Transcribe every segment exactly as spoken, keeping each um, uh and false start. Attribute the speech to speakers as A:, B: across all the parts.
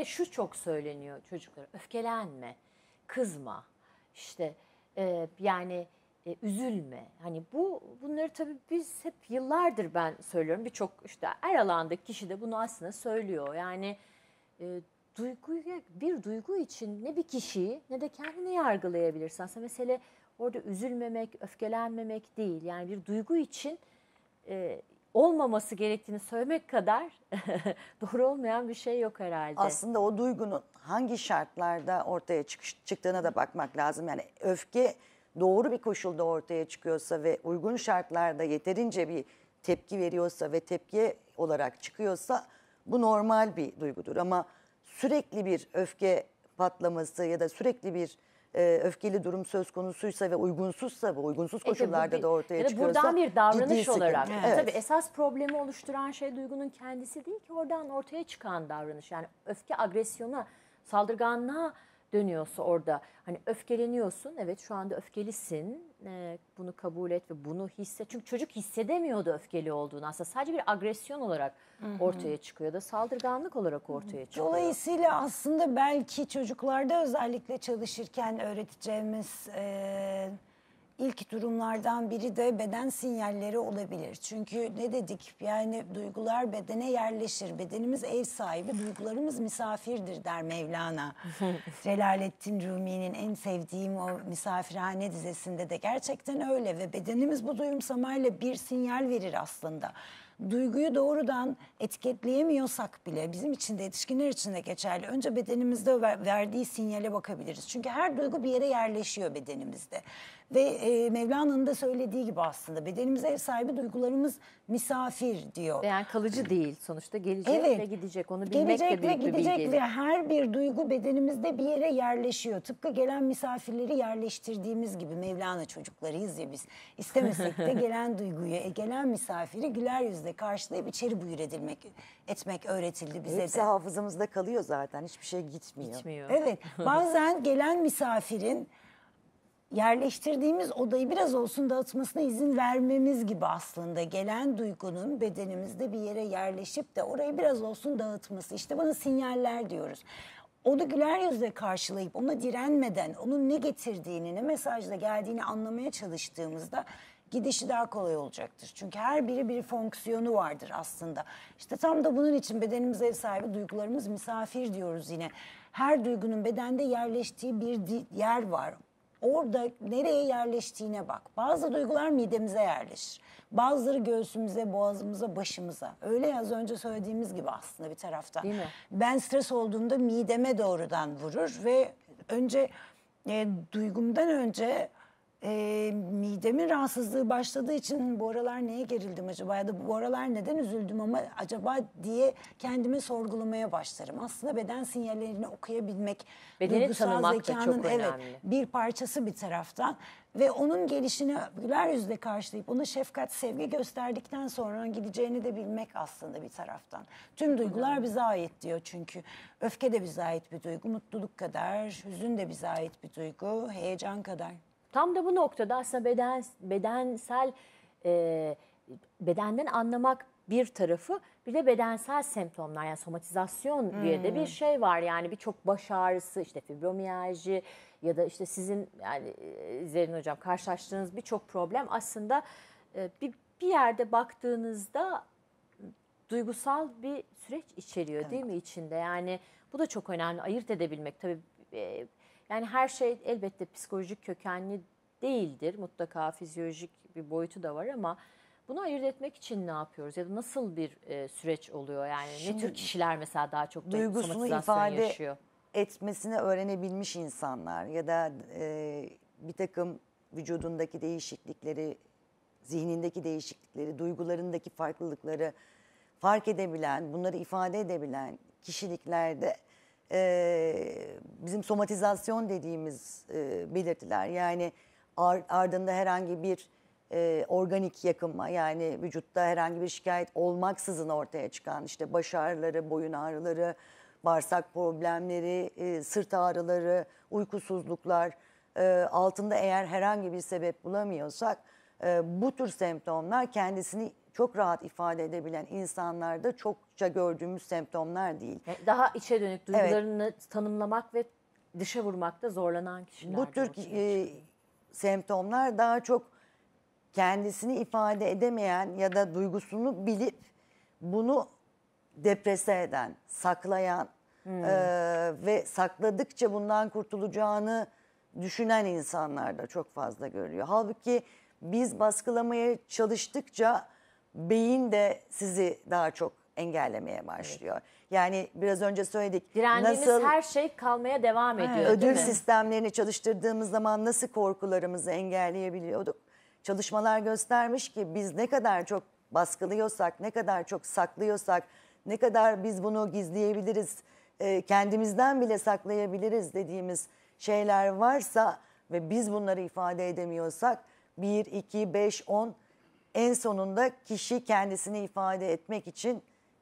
A: ve şu çok söyleniyor çocuklara: öfkelenme, kızma, işte e, yani e, üzülme. Hani bu bunları tabii biz hep yıllardır ben söylüyorum. Birçok işte her alandaki kişi de bunu aslında söylüyor. Yani e, duyguya, bir duygu için ne bir kişiyi ne de kendini yargılayabilirsin. Aslında mesele orada üzülmemek, öfkelenmemek değil. Yani bir duygu için e, olmaması gerektiğini söylemek kadar doğru olmayan bir şey yok herhalde.
B: Aslında o duygunun hangi şartlarda ortaya çıkış, çıktığına da bakmak lazım. Yani öfke doğru bir koşulda ortaya çıkıyorsa ve uygun şartlarda yeterince bir tepki veriyorsa ve tepki olarak çıkıyorsa bu normal bir duygudur. Ama sürekli bir öfke patlaması ya da sürekli bir e, öfkeli durum söz konusuysa ve uygunsuzsa, bu uygunsuz koşullarda
A: E,
B: da ortaya
A: ya da
B: çıkıyorsa
A: buradan bir davranış
B: ciddi
A: olarak.
B: sıkıntı.
A: Evet.
B: Evet.
A: Tabii esas problemi oluşturan şey duygunun kendisi değil ki, oradan ortaya çıkan davranış. Yani öfke agresyona, saldırganlığa dönüyorsa orada hani öfkeleniyorsun. Evet, şu anda öfkelisin. Ee, bunu kabul et ve bunu hisset. Çünkü çocuk hissedemiyordu öfkeli olduğunu. Aslında sadece bir agresyon olarak ortaya çıkıyor da saldırganlık olarak ortaya çıkıyor.
C: Dolayısıyla aslında belki çocuklarda özellikle çalışırken öğreteceğimiz e, ilk durumlardan biri de beden sinyalleri olabilir. Çünkü ne dedik? Yani duygular bedene yerleşir. Bedenimiz ev sahibi, duygularımız misafirdir der Mevlana. Celaleddin Rumi'nin en sevdiğim o Misafirhane dizesinde de gerçekten öyle ve bedenimiz bu duyumsamayla bir sinyal verir aslında. Duyguyu doğrudan etiketleyemiyorsak bile bizim için de yetişkinler için de geçerli. Önce bedenimizde verdiği sinyale bakabiliriz. Çünkü her duygu bir yere yerleşiyor bedenimizde. Ve e, Mevlana'nın da söylediği gibi aslında bedenimiz ev sahibi, duygularımız misafir diyor.
A: Ve yani kalıcı değil sonuçta, gelecek
C: Evet,
A: ve gidecek. Onu bilmek
C: gelecek
A: de
C: ve
A: büyük bir
C: gidecek
A: bilgelik.
C: ve her bir duygu bedenimizde bir yere yerleşiyor. Tıpkı gelen misafirleri yerleştirdiğimiz gibi. Mevlana çocuklarıyız ya biz. İstemesek de gelen duyguyu, e, gelen misafiri güler yüzle karşılayıp içeri buyur edilmek, etmek öğretildi bize
B: Hepsi
C: de.
B: hafızamızda kalıyor zaten. Hiçbir şey gitmiyor.
A: Gitmiyor.
C: Evet, bazen gelen misafirin yerleştirdiğimiz odayı biraz olsun dağıtmasına izin vermemiz gibi aslında gelen duygunun bedenimizde bir yere yerleşip de orayı biraz olsun dağıtması. İşte bana sinyaller diyoruz. Onu güler yüzle karşılayıp ona direnmeden onun ne getirdiğini, ne mesajla geldiğini anlamaya çalıştığımızda gidişi daha kolay olacaktır. Çünkü her biri bir fonksiyonu vardır aslında. İşte tam da bunun için bedenimiz ev sahibi, duygularımız misafir diyoruz yine. Her duygunun bedende yerleştiği bir yer var. Orada nereye yerleştiğine bak. Bazı duygular midemize yerleşir. Bazıları göğsümüze, boğazımıza, başımıza. Öyle az önce söylediğimiz gibi aslında bir taraftan.
A: Değil mi?
C: Ben stres olduğumda mideme doğrudan vurur ve önce e, duygumdan önce e, midemin rahatsızlığı başladığı için bu aralar neye gerildim acaba ya da bu aralar neden üzüldüm ama acaba diye kendimi sorgulamaya başlarım. Aslında beden sinyallerini okuyabilmek,
A: Bedeni
C: duygusal
A: tanımak da
C: zekanın
A: çok
C: evet
A: önemli.
C: bir parçası bir taraftan ve onun gelişini güler yüzle karşılayıp ona şefkat, sevgi gösterdikten sonra gideceğini de bilmek aslında bir taraftan. Tüm duygular bize ait diyor çünkü. Öfke de bize ait bir duygu, mutluluk kadar, hüzün de bize ait bir duygu, heyecan kadar.
A: Tam da bu noktada aslında beden, bedensel e, bedenden anlamak bir tarafı, bir de bedensel semptomlar, yani somatizasyon hmm. diye de bir şey var. Yani birçok baş ağrısı, işte fibromiyalji ya da işte sizin yani Zerrin Hocam karşılaştığınız birçok problem aslında e, bir, bir yerde baktığınızda duygusal bir süreç içeriyor, evet. Değil mi içinde? Yani bu da çok önemli, ayırt edebilmek tabii. E, Yani her şey elbette psikolojik kökenli değildir. Mutlaka fizyolojik bir boyutu da var ama bunu ayırt etmek için ne yapıyoruz? Ya da nasıl bir e, süreç oluyor? Yani
B: Şimdi,
A: ne tür kişiler mesela daha çok
B: duygusunu ifade
A: yaşıyor?
B: etmesini öğrenebilmiş insanlar ya da e, bir takım vücudundaki değişiklikleri, zihnindeki değişiklikleri, duygularındaki farklılıkları fark edebilen, bunları ifade edebilen kişiliklerde Ee, bizim somatizasyon dediğimiz e, belirtiler, yani ar, ardında herhangi bir e, organik yakınma, yani vücutta herhangi bir şikayet olmaksızın ortaya çıkan işte baş ağrıları, boyun ağrıları, bağırsak problemleri, e, sırt ağrıları, uykusuzluklar, e, altında eğer herhangi bir sebep bulamıyorsak e, bu tür semptomlar kendisini çok rahat ifade edebilen insanlarda çokça gördüğümüz semptomlar değil.
A: Yani daha içe dönük duygularını tanımlamak ve dışa vurmakta zorlanan kişiler.
B: Bu tür e, semptomlar daha çok kendisini ifade edemeyen ya da duygusunu bilip bunu deprese eden, saklayan
A: Hmm.
B: e, ve sakladıkça bundan kurtulacağını düşünen insanlar da çok fazla görülüyor. Halbuki biz baskılamaya çalıştıkça beyin de sizi daha çok engellemeye başlıyor. Evet. Yani biraz önce söyledik.
A: Direndiğimiz
B: nasıl
A: her şey kalmaya devam ediyor.
B: ödül
A: değil mi?
B: sistemlerini çalıştırdığımız zaman nasıl korkularımızı engelleyebiliyorduk? Çalışmalar göstermiş ki biz ne kadar çok baskılıyorsak, ne kadar çok saklıyorsak, ne kadar biz bunu gizleyebiliriz, kendimizden bile saklayabiliriz dediğimiz şeyler varsa ve biz bunları ifade edemiyorsak bir, iki, beş, on en sonunda kişi kendisini ifade etmek için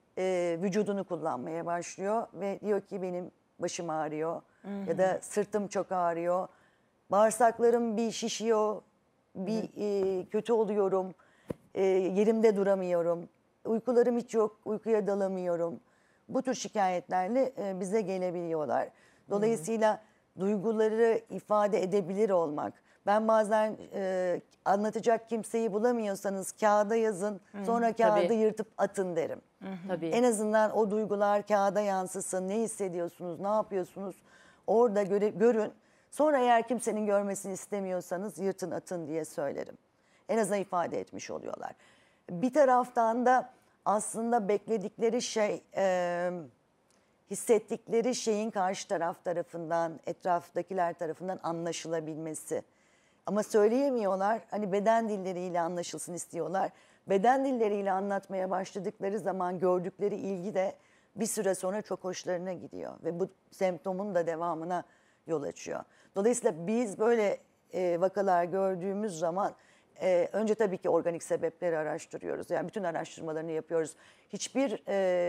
B: e, vücudunu kullanmaya başlıyor ve diyor ki benim başım ağrıyor hı hı. ya da sırtım çok ağrıyor, bağırsaklarım bir şişiyor, bir e, kötü oluyorum, e, yerimde duramıyorum, uykularım hiç yok, uykuya dalamıyorum. Bu tür şikayetlerle e, bize gelebiliyorlar. Dolayısıyla hı. duyguları ifade edebilir olmak. Ben bazen e, anlatacak kimseyi bulamıyorsanız kağıda yazın, hı. sonra kağıdı Tabii. yırtıp atın derim. Hı hı. Tabii. En azından o duygular kağıda yansısın. Ne hissediyorsunuz, ne yapıyorsunuz orada göre, görün. Sonra eğer kimsenin görmesini istemiyorsanız yırtın atın diye söylerim. En azından ifade etmiş oluyorlar. Bir taraftan da aslında bekledikleri şey, e, hissettikleri şeyin karşı taraf tarafından, etraftakiler tarafından anlaşılabilmesi. Ama söyleyemiyorlar, hani beden dilleriyle anlaşılsın istiyorlar. Beden dilleriyle anlatmaya başladıkları zaman gördükleri ilgi de bir süre sonra çok hoşlarına gidiyor. Ve bu semptomun da devamına yol açıyor. Dolayısıyla biz böyle e, vakalar gördüğümüz zaman e, önce tabii ki organik sebepleri araştırıyoruz. Yani bütün araştırmalarını yapıyoruz. Hiçbir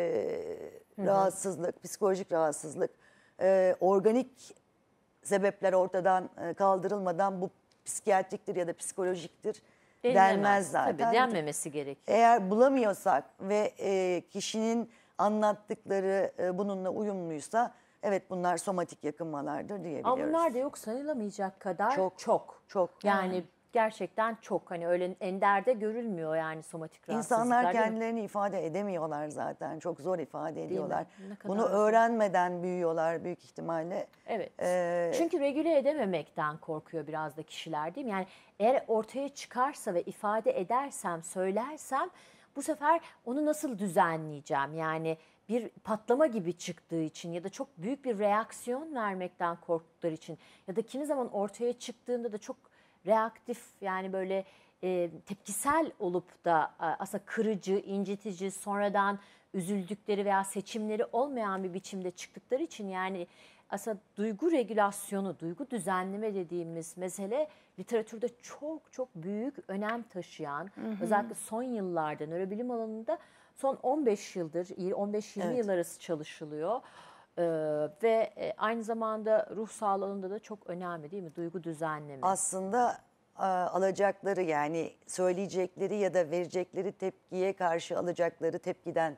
B: e, rahatsızlık, psikolojik rahatsızlık, e, organik sebepler ortadan e, kaldırılmadan bu psikiyatriktir ya da psikolojiktir
A: Denilemez.
B: denmez zaten.
A: Tabii denmemesi gerekiyor.
B: Eğer bulamıyorsak ve e, kişinin anlattıkları e, bununla uyumluysa evet bunlar somatik yakınmalardır diyebiliyoruz.
A: Ama bunlar da yok sayılamayacak kadar çok. Çok.
B: çok.
A: Yani yani gerçekten çok, hani öyle enderde görülmüyor yani somatik rahatsızlıklar.
B: İnsanlar kendilerini ifade edemiyorlar zaten. Çok zor ifade ediyorlar. Bunu
A: zor.
B: öğrenmeden büyüyorlar büyük ihtimalle.
A: Evet.
B: Ee,
A: Çünkü regüle edememekten korkuyor biraz da kişiler, değil mi? Yani eğer ortaya çıkarsa ve ifade edersem, söylersem bu sefer onu nasıl düzenleyeceğim? Yani bir patlama gibi çıktığı için ya da çok büyük bir reaksiyon vermekten korktukları için ya da kimi zaman ortaya çıktığında da çok reaktif, yani böyle e, tepkisel olup da e, aslında kırıcı, incitici, sonradan üzüldükleri veya seçimleri olmayan bir biçimde çıktıkları için, yani aslında duygu regülasyonu, duygu düzenleme dediğimiz mesele literatürde çok çok büyük önem taşıyan, hı hı. özellikle son yıllarda nörobilim alanında son on beş yıldır, on beş yirmi evet. yıl arası çalışılıyor. Ee, ve e, aynı zamanda ruh sağlığı alanında da çok önemli, değil mi? Duygu düzenleme.
B: Aslında a, alacakları, yani söyleyecekleri ya da verecekleri tepkiye karşı alacakları tepkiden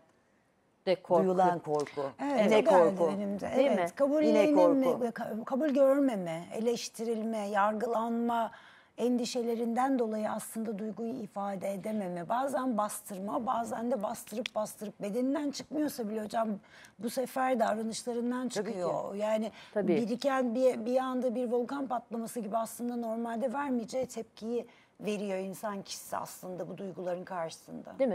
A: de korku.
B: Duyulan korku.
C: Evet,
B: Yine korku.
C: Önümde.
A: Değil
C: evet,
A: mi?
C: Kabullenilme, kabul görmeme, eleştirilme, yargılanma endişelerinden dolayı aslında duyguyu ifade edememe. Bazen bastırma, bazen de bastırıp bastırıp bedeninden çıkmıyorsa bile hocam bu sefer davranışlarından çıkıyor. Yani Tabii. biriken bir, bir anda bir volkan patlaması gibi aslında normalde vermeyeceği tepkiyi veriyor insan kişisi aslında bu duyguların karşısında.
A: Değil mi?